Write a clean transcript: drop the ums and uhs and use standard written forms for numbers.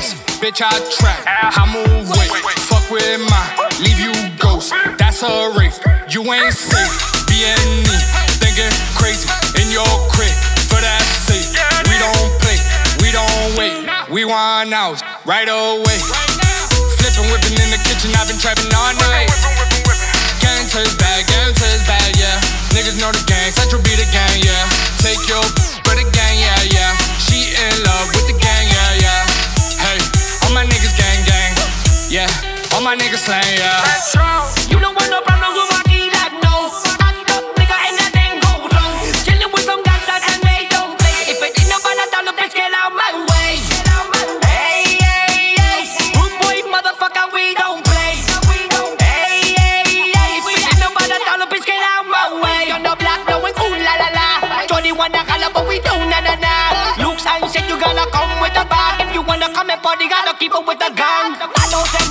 face, bitch, I trap, I move weight. Fuck with mine, leave you ghost. That's a race, you ain't safe. BNE, thinking crazy in your crib for that safe. We don't play, we don't wait. We want ours right away. Flipping, whipping in the kitchen, I've been trapping all night. Gang to his bag, yeah. Niggas know the gang, Central be the gang, yeah. Take your for the gang, yeah. She in love with the gang, yeah. Hey, all my niggas gang, yeah. All my niggas slang, yeah. You don't want no problems with my key, like no. Stand up, nigga, and that thing go wrong. Chillin' with some gangsters and they don't play. If it ain't no bad, I'll look, let's get out my way. Hey, rude boy, motherfucker, we don't play. Hey, if it ain't no bad, I'll look, let's get out my way. On the block, blowing ooh la la la. Johnny wanna call but we don't na. Luke Sign said you gotta come with a bag. If you wanna come and party, gotta keep up with the gang. I don't say